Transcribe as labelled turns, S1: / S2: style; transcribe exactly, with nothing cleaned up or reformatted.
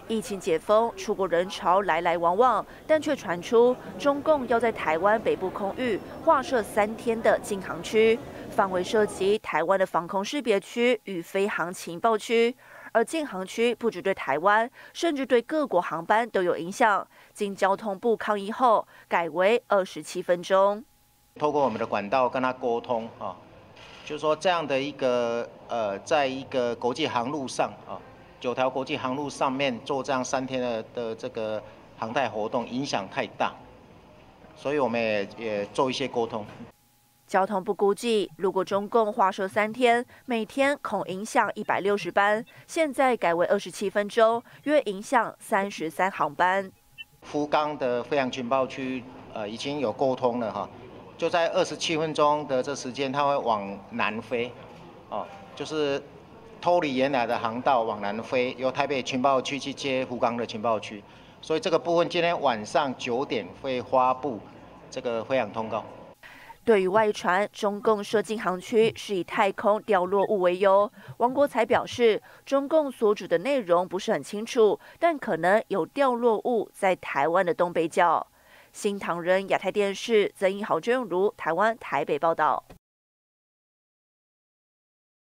S1: 疫情解封，出国人潮来来往往，但却传出中共要在台湾北部空域划设三天的禁航区，范围涉及台湾的防空识别区与飞航情报区。而禁航区不只对台湾，甚至对各国航班都有影响。经交通部抗议后，改为二十七分钟。
S2: 透过我们的管道跟他沟通啊，就是说这样的一个呃，在一个国际航路上啊。 九条国际航路上面做这样三天的的这个航太活动，影响太大，所以我们也也做一些沟通。
S1: 交通部估计，如果中共划设三天，每天恐影响一百六十班，现在改为二十七分钟，约影响三十三航班。
S2: 福冈的飞航情报区，呃，已经有沟通了哈，就在二十七分钟的这时间，它会往南飞，哦，就是。 脱离原来的航道往南飞，由台北情报区去接福冈的情报区，所以这个部分今天晚上九点会发布这个飞航通告。
S1: 对于外传中共设禁航区是以太空掉落物为由，王国材表示，中共所指的内容不是很清楚，但可能有掉落物在台湾的东北角。新唐人亚太电视曾义豪、郑如台湾台北报道。